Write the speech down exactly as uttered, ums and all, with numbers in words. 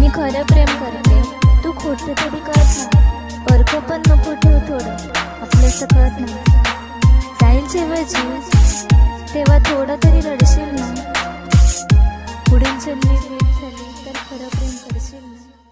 मी खरं प्रेम करते, तू खोटं तरी कर ना. परख पण नको ठेव थोडं, आपलंसं कळत नाही. जाईल जेव्हा जीव तेव्हा थोडं तरी रडशील ना. पुढील जन्मी भेट झाली तर खरं प्रेम करशील ना.